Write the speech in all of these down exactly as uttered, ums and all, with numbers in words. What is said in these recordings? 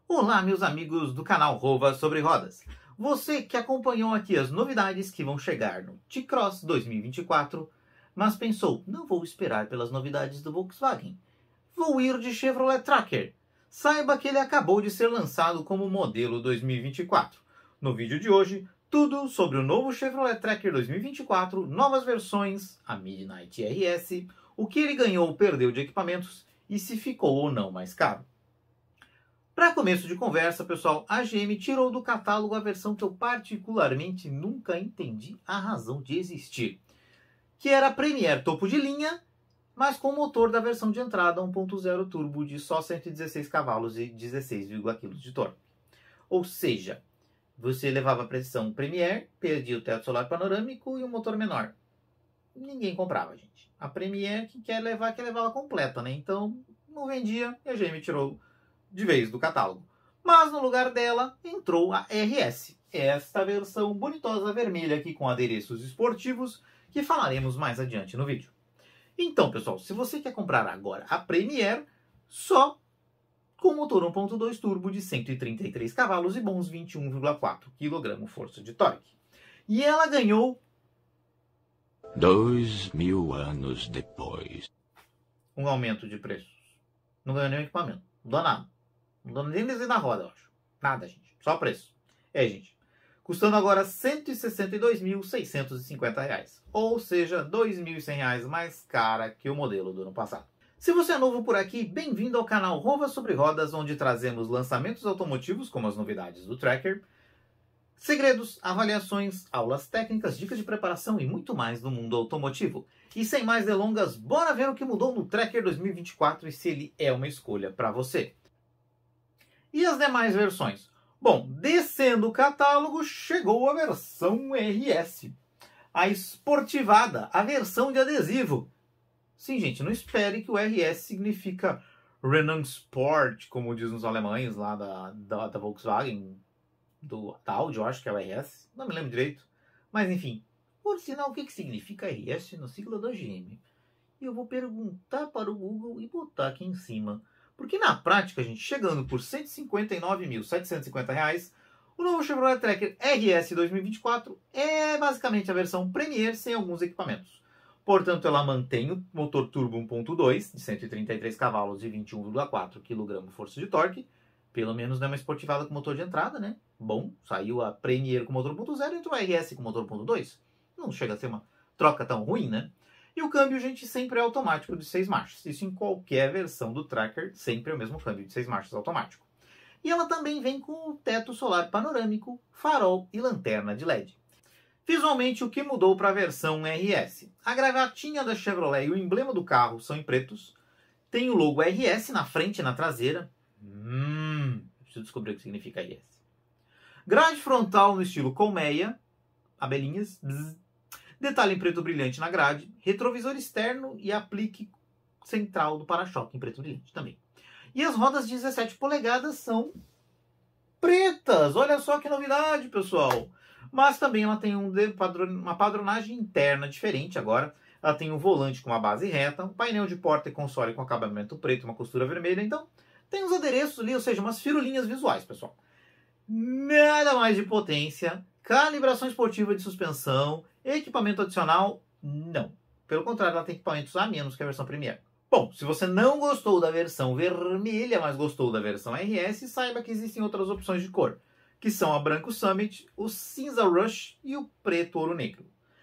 Olá, meus amigos do canal Rova sobre Rodas. Você que acompanhou aqui as novidades que vão chegar no T-Cross dois mil e vinte e quatro, mas pensou, não vou esperar pelas novidades do Volkswagen. Vou ir de Chevrolet Tracker. Saiba que ele acabou de ser lançado como modelo dois mil e vinte e quatro. No vídeo de hoje, tudo sobre o novo Chevrolet Tracker dois mil e vinte e quatro, novas versões, a Midnight R S, o que ele ganhou ou perdeu de equipamentos e se ficou ou não mais caro. Para começo de conversa, pessoal, a G M tirou do catálogo a versão que eu particularmente nunca entendi a razão de existir, que era a Premier topo de linha, mas com o motor da versão de entrada um ponto zero turbo de só cento e dezesseis cavalos e dezesseis vírgula cinco quilos de torque. Ou seja, você levava a pressão Premier, perdia o teto solar panorâmico e um motor menor. Ninguém comprava, gente. A Premier que quer levar, quer levar ela completa, né? Então não vendia e a G M tirou de vez do catálogo. Mas no lugar dela entrou a R S, esta versão bonitosa vermelha aqui com adereços esportivos que falaremos mais adiante no vídeo. Então, pessoal, se você quer comprar agora a Premier, só com motor um ponto dois turbo de cento e trinta e três cavalos e bons vinte e um vírgula quatro quilogramos força de torque. E ela ganhou Dois mil anos depois. um aumento de preços. Não ganhou nenhum equipamento. Não dá nada. Não dá nem desenho na roda, eu acho. Nada, gente. Só preço. É, gente. Custando agora cento e sessenta e dois mil, seiscentos e cinquenta reais. Ou seja, dois mil e cem reais mais cara que o modelo do ano passado. Se você é novo por aqui, bem-vindo ao canal Rova sobre Rodas, onde trazemos lançamentos automotivos, como as novidades do Tracker, segredos, avaliações, aulas técnicas, dicas de preparação e muito mais do mundo automotivo. E sem mais delongas, bora ver o que mudou no Tracker dois mil e vinte e quatro e se ele é uma escolha para você. E as demais versões? Bom, descendo o catálogo, chegou a versão R S. A esportivada, a versão de adesivo. Sim, gente, não espere que o R S significa Renault Sport, como dizem os alemães lá da, da, da Volkswagen, do, da Audi, eu acho que é o R S. Não me lembro direito. Mas, enfim, por sinal, o que, que significa R S no sigla da G M? E eu vou perguntar para o Google e botar aqui em cima. Porque na prática, gente, chegando por cento e cinquenta e nove mil, setecentos e cinquenta reais, o novo Chevrolet Tracker R S dois mil e vinte e quatro é basicamente a versão Premier sem alguns equipamentos. Portanto, ela mantém o motor turbo um ponto dois de cento e trinta e três cavalos e vinte e um vírgula quatro quilogramos força de torque. Pelo menos não é uma esportivada com motor de entrada, né? Bom, saiu a Premier com motor um ponto zero e entrou a R S com motor um ponto dois. Não chega a ser uma troca tão ruim, né? E o câmbio, gente, sempre é automático de seis marchas. Isso em qualquer versão do Tracker, sempre é o mesmo câmbio de seis marchas automático. E ela também vem com o teto solar panorâmico, farol e lanterna de L E D. Visualmente, o que mudou para a versão R S? A gravatinha da Chevrolet e o emblema do carro são em pretos. Tem o logo R S na frente e na traseira. Hum, preciso descobrir o que significa R S. Grade frontal no estilo colmeia, abelhinhas, bzz. Detalhe em preto brilhante na grade, retrovisor externo e aplique central do para-choque em preto brilhante também. E as rodas de dezessete polegadas são pretas. Olha só que novidade, pessoal. Mas também ela tem um uma padronagem interna diferente agora. Ela tem um volante com uma base reta, um painel de porta e console com acabamento preto e uma costura vermelha. Então, tem uns adereços ali, ou seja, umas firulinhas visuais, pessoal. Nada mais de potência, calibração esportiva de suspensão, equipamento adicional, não. Pelo contrário, ela tem equipamentos a menos que a versão Premier. Bom, se você não gostou da versão vermelha, mas gostou da versão R S, saiba que existem outras opções de cor, que são a branco Summit, o cinza Rush e o preto ouro negro.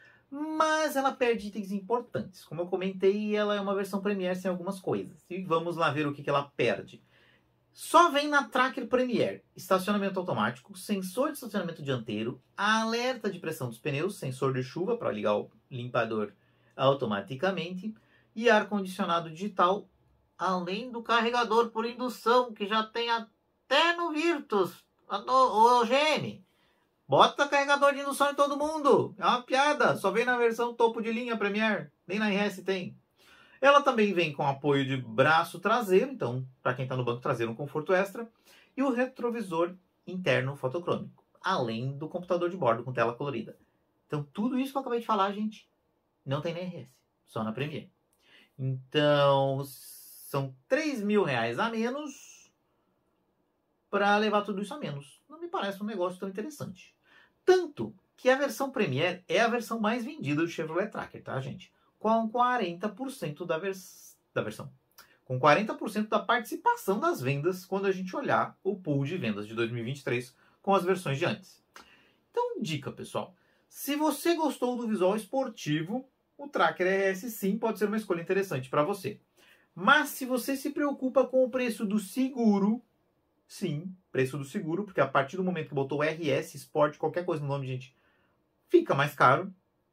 Mas ela perde itens importantes. Como eu comentei, ela é uma versão Premier sem algumas coisas. E vamos lá ver o que, que ela perde. Só vem na Tracker Premier estacionamento automático, sensor de estacionamento dianteiro, alerta de pressão dos pneus, sensor de chuva para ligar o limpador automaticamente e ar-condicionado digital, além do carregador por indução, que já tem até no Virtus, o G M. Bota carregador de indução em todo mundo, é uma piada, só vem na versão topo de linha Premier, nem na R S tem. Ela também vem com apoio de braço traseiro, então, para quem está no banco traseiro, um conforto extra. E o retrovisor interno fotocrômico, além do computador de bordo com tela colorida. Então, tudo isso que eu acabei de falar, gente, não tem na R S, só na Premier. Então, são três mil reais a menos para levar tudo isso a menos. Não me parece um negócio tão interessante. Tanto que a versão Premier é a versão mais vendida do Chevrolet Tracker, tá, gente? Com quarenta por cento da, vers da versão. Com quarenta por cento da participação das vendas quando a gente olhar o pool de vendas de dois mil e vinte e três com as versões de antes. Então, dica, pessoal. Se você gostou do visual esportivo, o Tracker R S sim pode ser uma escolha interessante para você. Mas se você se preocupa com o preço do seguro, sim, preço do seguro, porque a partir do momento que botou R S, Sport, qualquer coisa no nome, gente, fica mais caro.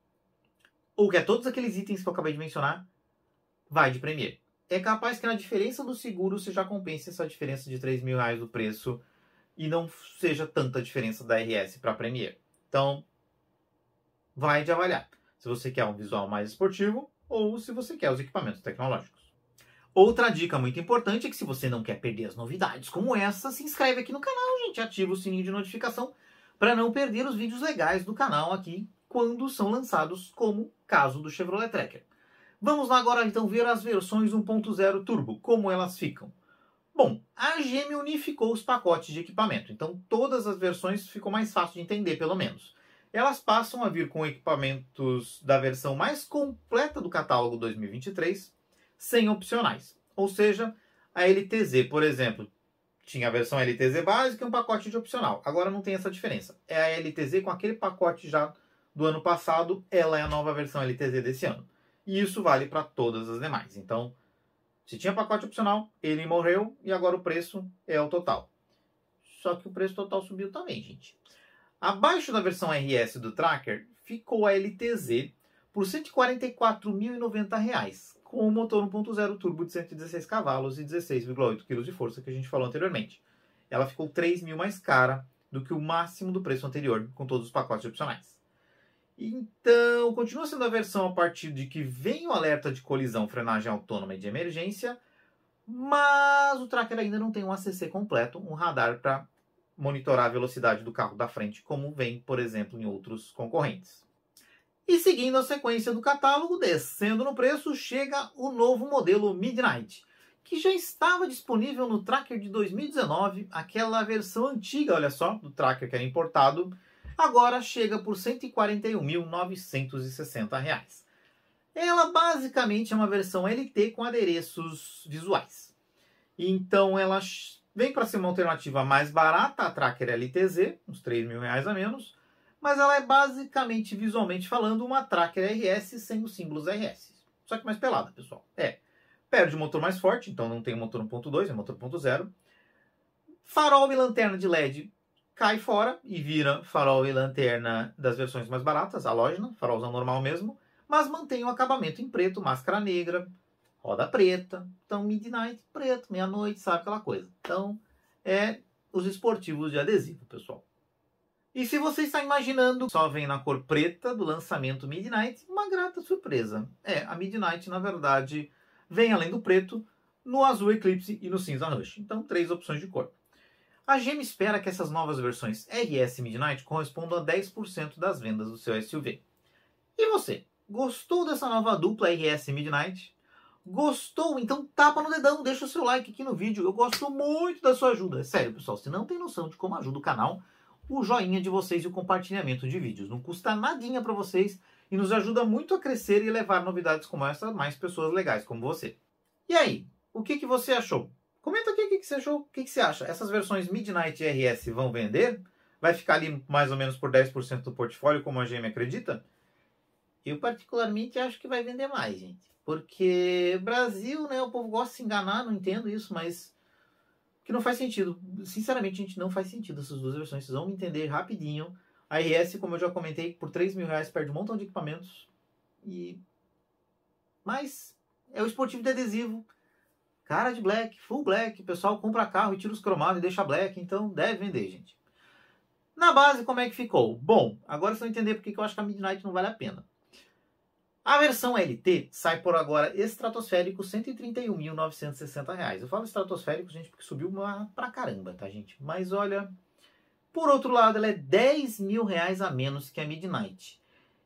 Ou quer todos aqueles itens que eu acabei de mencionar, vai de Premier. É capaz que na diferença do seguro você já compense essa diferença de três mil reais do preço e não seja tanta diferença da R S para Premier. Então, vai de avaliar se você quer um visual mais esportivo ou se você quer os equipamentos tecnológicos. Outra dica muito importante é que se você não quer perder as novidades como essa, se inscreve aqui no canal, gente. Ativa o sininho de notificação para não perder os vídeos legais do canal aqui quando são lançados, como o caso do Chevrolet Tracker. Vamos lá agora então ver as versões um ponto zero Turbo, como elas ficam. Bom, a G M unificou os pacotes de equipamento, então todas as versões ficam mais fácil de entender, pelo menos. Elas passam a vir com equipamentos da versão mais completa do catálogo dois mil e vinte e três, sem opcionais. Ou seja, a L T Z, por exemplo, tinha a versão L T Z básica e um pacote de opcional. Agora não tem essa diferença. É a L T Z com aquele pacote já do ano passado, ela é a nova versão L T Z desse ano. E isso vale para todas as demais. Então, se tinha pacote opcional, ele morreu e agora o preço é o total. Só que o preço total subiu também, gente. Abaixo da versão R S do Tracker, ficou a L T Z por cento e quarenta e quatro mil e noventa reais, com o motor um ponto zero turbo de cento e dezesseis cavalos e dezesseis vírgula oito quilos de força que a gente falou anteriormente. Ela ficou três mil mais cara do que o máximo do preço anterior, com todos os pacotes opcionais. Então, continua sendo a versão a partir de que vem o alerta de colisão, frenagem autônoma e de emergência, mas o Tracker ainda não tem um A C C completo, um radar para monitorar a velocidade do carro da frente, como vem, por exemplo, em outros concorrentes. E seguindo a sequência do catálogo, descendo no preço, chega o novo modelo Midnight, que já estava disponível no Tracker de dois mil e dezenove, aquela versão antiga, olha só, do Tracker que era importado, agora chega por cento e quarenta e um mil novecentos e sessenta reais. Ela basicamente é uma versão L T com adereços visuais. Então ela vem para ser uma alternativa mais barata à Tracker L T Z, uns três mil reais a menos, mas ela é basicamente, visualmente falando, uma Tracker R S sem os símbolos R S. Só que mais pelada, pessoal. É, perde o motor mais forte, então não tem motor um ponto dois, é motor um ponto zero. Farol e lanterna de L E D cai fora e vira farol e lanterna das versões mais baratas, halógena, farolzão normal mesmo, mas mantém o acabamento em preto, máscara negra, roda preta, então Midnight preto, meia-noite, sabe aquela coisa. Então, é os esportivos de adesivo, pessoal. E se você está imaginando, só vem na cor preta do lançamento Midnight, uma grata surpresa. É, a Midnight, na verdade, vem além do preto, no azul Eclipse e no cinza Rush. Então, três opções de cor. A G M espera que essas novas versões R S Midnight correspondam a dez por cento das vendas do seu S U V. E você, gostou dessa nova dupla R S Midnight? Gostou? Então tapa no dedão, deixa o seu like aqui no vídeo. Eu gosto muito da sua ajuda. É sério, pessoal, se não tem noção de como ajuda o canal, o joinha de vocês e o compartilhamento de vídeos. Não custa nadinha para vocês e nos ajuda muito a crescer e levar novidades como essa a mais pessoas legais como você. E aí, o que, que você achou? Comenta aqui o que, que você achou, o que, que você acha. Essas versões Midnight e R S vão vender? Vai ficar ali mais ou menos por dez por cento do portfólio, como a G M acredita? Eu particularmente acho que vai vender mais, gente. Porque Brasil, né, o povo gosta de se enganar, não entendo isso, mas que não faz sentido. Sinceramente, gente, não faz sentido essas duas versões. Vocês vão me entender rapidinho. A R S, como eu já comentei, por três mil reais perde um montão de equipamentos. E... Mas é o esportivo de adesivo. Cara de black, full black, o pessoal compra carro e tira os cromados e deixa black, então deve vender, gente. Na base, como é que ficou? Bom, agora vocês vão entender porque eu acho que a Midnight não vale a pena. A versão L T sai por agora estratosférico cento e trinta e um mil novecentos e sessenta reais. Eu falo estratosférico, gente, porque subiu uma pra caramba, tá, gente? Mas olha, por outro lado, ela é dez mil reais a menos que a Midnight.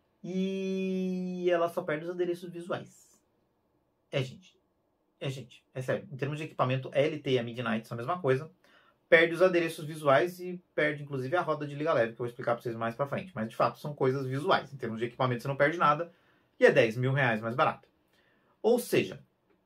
E ela só perde os adereços visuais. É, gente. É, gente, é sério. Em termos de equipamento, a L T e a Midnight são a mesma coisa. perde os adereços visuais e perde inclusive a roda de liga leve, que eu vou explicar para vocês mais para frente. Mas de fato são coisas visuais. Em termos de equipamento você não perde nada e é dez mil reais mais barato. Ou seja,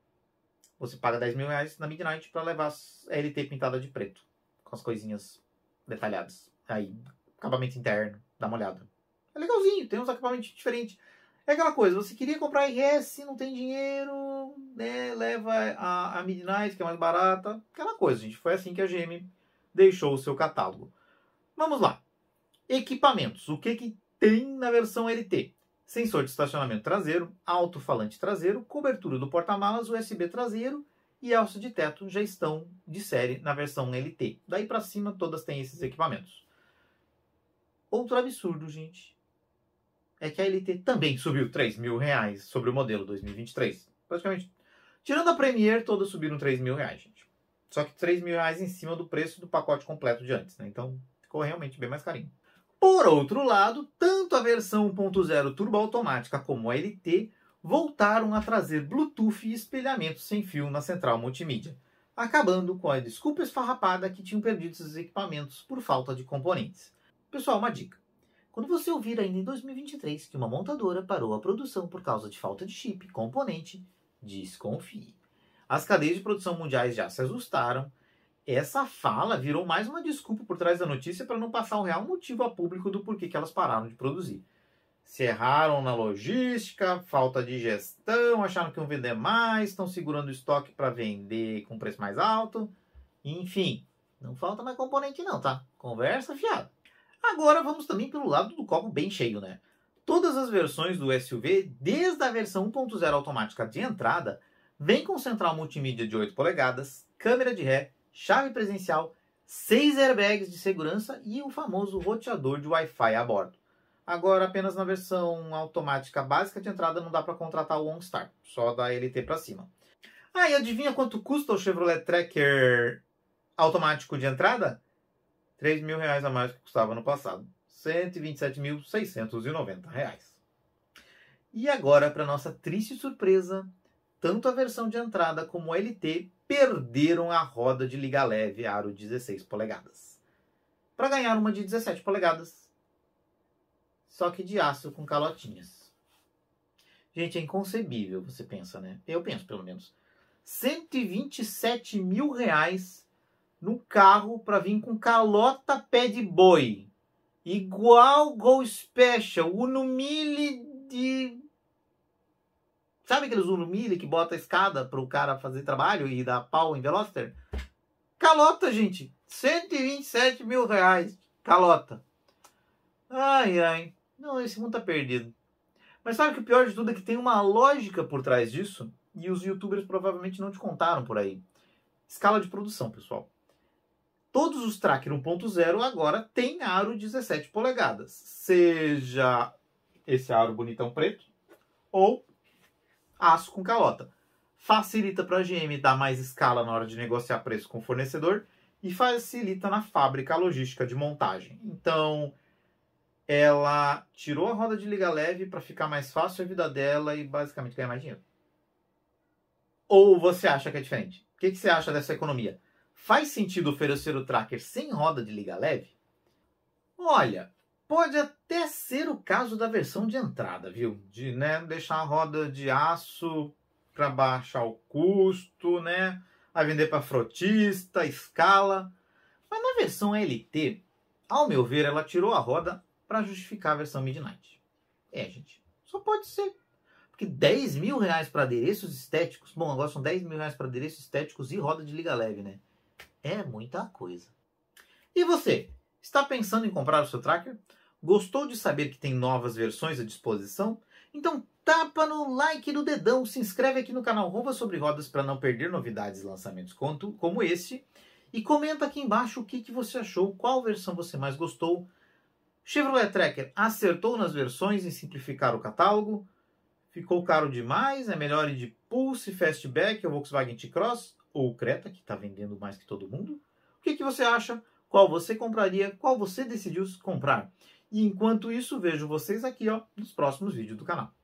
você paga dez mil reais na Midnight para levar a L T pintada de preto, com as coisinhas detalhadas. Aí, acabamento interno, dá uma olhada. É legalzinho, tem uns acabamentos diferentes. É aquela coisa, você queria comprar R S, não tem dinheiro, né? Leva a, a Midnight, que é mais barata. Aquela coisa, gente. Foi assim que a G M deixou o seu catálogo. Vamos lá. Equipamentos. O que, que tem na versão L T? Sensor de estacionamento traseiro, alto-falante traseiro, cobertura do porta-malas, U S B traseiro e alça de teto já estão de série na versão L T. Daí para cima todas têm esses equipamentos. Outro absurdo, gente, é que a L T também subiu três mil reais sobre o modelo dois mil e vinte e três. Praticamente, tirando a Premier, todas subiram três mil reais, gente. Só que três mil reais em cima do preço do pacote completo de antes, né? Então ficou realmente bem mais carinho. Por outro lado, tanto a versão um ponto zero turbo automática como a L T voltaram a trazer Bluetooth e espelhamento sem fio na central multimídia, acabando com a desculpa esfarrapada que tinham perdido esses equipamentos por falta de componentes. Pessoal, uma dica. Quando você ouvir ainda em dois mil e vinte e três que uma montadora parou a produção por causa de falta de chip, componente, desconfie. As cadeias de produção mundiais já se ajustaram. Essa fala virou mais uma desculpa por trás da notícia para não passar o real motivo a público do porquê que elas pararam de produzir. Se erraram na logística, falta de gestão, acharam que iam vender mais, estão segurando o estoque para vender com preço mais alto. Enfim, não falta mais componente não, tá? Conversa fiada. Agora vamos também pelo lado do copo bem cheio, né? Todas as versões do S U V, desde a versão um ponto zero automática de entrada, vem com central multimídia de oito polegadas, câmera de ré, chave presencial, seis airbags de segurança e o famoso roteador de Wi-Fi a bordo. Agora, apenas na versão automática básica de entrada não dá para contratar o OnStar, só da L T para cima. Ah, e adivinha quanto custa o Chevrolet Tracker automático de entrada? três mil reais a mais do que custava no passado. cento e vinte e sete mil seiscentos e noventa reais. E agora, para nossa triste surpresa, tanto a versão de entrada como a L T perderam a roda de liga leve aro dezesseis polegadas. Para ganhar uma de dezessete polegadas, só que de aço com calotinhas. Gente, é inconcebível, você pensa, né? Eu penso, pelo menos. cento e vinte e sete mil reais no carro para vir com calota pé de boi. Igual Gol Special, Uno Mille de... Sabe aqueles Uno Mille que bota a escada para o cara fazer trabalho e dá pau em Veloster? Calota, gente. cento e vinte e sete mil reais. Calota. Ai, ai. Não, esse mundo tá perdido. Mas sabe que o pior de tudo é que tem uma lógica por trás disso e os youtubers provavelmente não te contaram por aí. Escala de produção, pessoal. Todos os Tracker um ponto zero agora têm aro dezessete polegadas. Seja esse aro bonitão preto ou aço com calota. Facilita para a G M dar mais escala na hora de negociar preço com o fornecedor e facilita na fábrica a logística de montagem. Então, ela tirou a roda de liga leve para ficar mais fácil a vida dela e basicamente ganhar mais dinheiro. Ou você acha que é diferente? O que, que você acha dessa economia? Faz sentido oferecer o Tracker sem roda de liga leve? Olha, pode até ser o caso da versão de entrada, viu? De, né, deixar a roda de aço para baixar o custo, né? A vender para frotista, escala. Mas na versão L T, ao meu ver, ela tirou a roda para justificar a versão Midnight. É, gente, só pode ser. Porque dez mil reais para adereços estéticos. Bom, agora são dez mil reais para adereços estéticos e roda de liga leve, né? É muita coisa. E você? Está pensando em comprar o seu Tracker? Gostou de saber que tem novas versões à disposição? Então tapa no like do dedão, se inscreve aqui no canal Rova Sobre Rodas para não perder novidades e lançamentos como esse. E comenta aqui embaixo o que, que você achou, qual versão você mais gostou. Chevrolet Tracker acertou nas versões em simplificar o catálogo? Ficou caro demais? É melhor ir de Pulse, Fastback ou Volkswagen T-Cross? Ou Creta, que está vendendo mais que todo mundo? O que, que você acha? Qual você compraria? Qual você decidiu comprar? E enquanto isso, vejo vocês aqui ó, nos próximos vídeos do canal.